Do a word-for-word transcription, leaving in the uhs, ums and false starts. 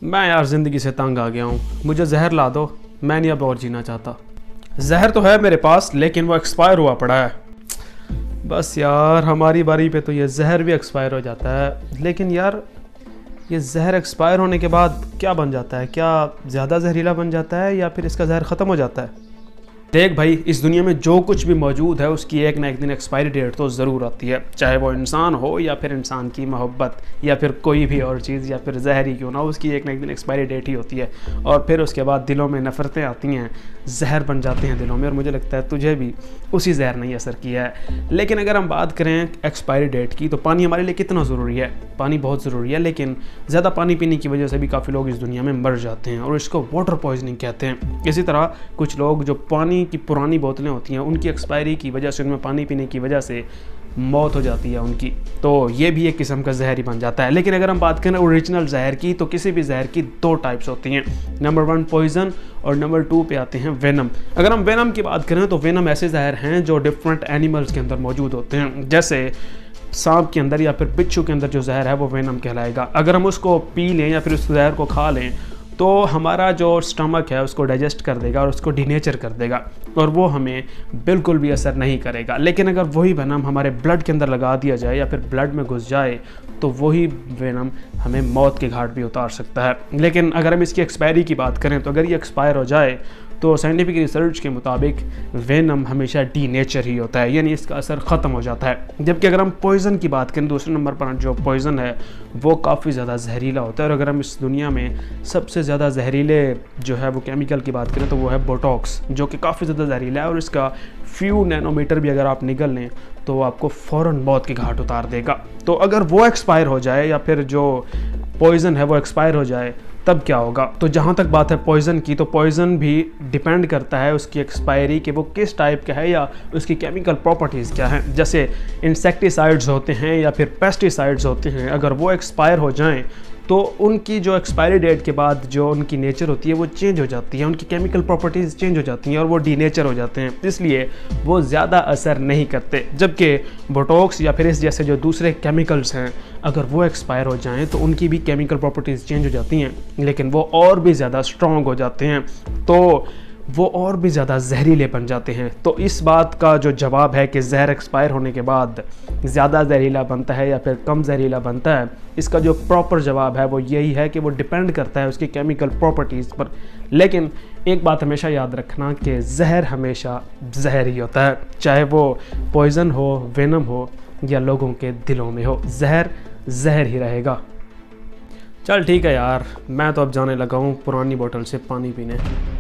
میں یار ज़िंदगी से तंग आ गया हूँ, मुझे जहर ला दो, मैं नहीं अब और जीना चाहता। जहर तो है मेरे पास लेकिन वो एक्सपायर हुआ पड़ा है। बस यार हमारी बारी पे तो ये जहर भी एक्सपायर हो जाता है, लेकिन यार ये जहर एक्सपायर होने के बाद क्या बन जाता है? क्या ज़्यादा जहरीला बन जाता है या फिर इसका जहर ख़त्म हो जाता है? देख भाई, इस दुनिया में जो कुछ भी मौजूद है उसकी एक ना एक दिन एक्सपायरी डेट तो ज़रूर आती है, चाहे वो इंसान हो या फिर इंसान की मोहब्बत या फिर कोई भी और चीज़ या फिर जहर ही क्यों ना, उसकी एक ना एक दिन एक्सपायरी डेट ही होती है। और फिर उसके बाद दिलों में नफ़रतें आती हैं, जहर बन जाते हैं दिलों में, और मुझे लगता है तुझे भी उसी जहर ने असर किया है। लेकिन अगर हम बात करें एक्सपायरी डेट की, तो पानी हमारे लिए कितना ज़रूरी है? पानी बहुत ज़रूरी है, लेकिन ज़्यादा पानी पीने की वजह से भी काफ़ी लोग इस दुनिया में मर जाते हैं और इसको वाटर पॉइजनिंग कहते हैं। इसी तरह कुछ लोग जो पानी की पुरानी बोतलें होती हैं उनकी एक्सपायरी की वजह से, उनमें पानी पीने की वजह से मौत हो जाती है उनकी, तो ये भी एक किस्म का जहर ही बन जाता है। लेकिन अगर हम बात करें ओरिजिनल जहर की, तो किसी भी जहर की दो टाइप्स होती हैं, नंबर वन पॉइजन और नंबर टू पे आते हैं वेनम। अगर हम वेनम की बात करें तो वेनम ऐसे जहर हैं जो डिफरेंट एनिमल्स के अंदर मौजूद होते हैं। जैसे सांप के अंदर या फिर बिच्छू के अंदर जो जहर है वो वेनम कहलाएगा। अगर हम उसको पी लें या फिर उस जहर को खा लें तो हमारा जो स्टमक है उसको डाइजेस्ट कर देगा और उसको डीनेचर कर देगा और वो हमें बिल्कुल भी असर नहीं करेगा। लेकिन अगर वही वेनम हमारे ब्लड के अंदर लगा दिया जाए या फिर ब्लड में घुस जाए तो वही वेनम हमें मौत के घाट भी उतार सकता है। लेकिन अगर हम इसकी एक्सपायरी की बात करें तो अगर ये एक्सपायर हो जाए तो साइंटिफिक रिसर्च के मुताबिक वेनम हमेशा डीनेचर ही होता है, यानी इसका असर ख़त्म हो जाता है। जबकि अगर हम पॉइज़न की बात करें, दूसरे नंबर पर जो पॉइज़न है वो काफ़ी ज़्यादा जहरीला होता है। और अगर हम इस दुनिया में सबसे ज़्यादा जहरीले जो है वो केमिकल की बात करें तो वो है बोटॉक्स, जो कि काफ़ी ज़्यादा जहरीला है और इसका फ्यू नैनोमीटर भी अगर आप निगल लें तो वो आपको फ़ौरन मौत के घाट उतार देगा। तो अगर वो एक्सपायर हो जाए या फिर जो पॉइज़न है वो एक्सपायर हो जाए तब क्या होगा? तो जहाँ तक बात है पॉइज़न की, तो पॉइज़न भी डिपेंड करता है उसकी एक्सपायरी कि वो किस टाइप का है या उसकी केमिकल प्रॉपर्टीज़ क्या हैं। जैसे इंसेक्टिसाइड्स होते हैं या फिर पेस्टिसाइड्स होते हैं, अगर वो एक्सपायर हो जाएं तो उनकी जो एक्सपायरी डेट के बाद जो उनकी नेचर होती है वो चेंज हो जाती है, उनकी केमिकल प्रॉपर्टीज़ चेंज हो जाती हैं और वो डीनेचर हो जाते हैं, इसलिए वो ज़्यादा असर नहीं करते। जबकि बोटॉक्स या फिर इस जैसे जो दूसरे केमिकल्स हैं अगर वो एक्सपायर हो जाएं तो उनकी भी केमिकल प्रॉपर्टीज़ चेंज हो जाती हैं, लेकिन वो और भी ज़्यादा स्ट्रॉन्ग हो जाते हैं, तो वो और भी ज़्यादा जहरीले बन जाते हैं। तो इस बात का जो जवाब है कि जहर एक्सपायर होने के बाद ज़्यादा जहरीला बनता है या फिर कम जहरीला बनता है, इसका जो प्रॉपर जवाब है वो यही है कि वो डिपेंड करता है उसकी केमिकल प्रॉपर्टीज़ पर। लेकिन एक बात हमेशा याद रखना कि जहर हमेशा जहर ही होता है, चाहे वो पॉइज़न हो, वेनम हो या लोगों के दिलों में हो, जहर जहर ही रहेगा। चल ठीक है यार, मैं तो अब जाने लगा हूँ पुरानी बोतल से पानी पीने।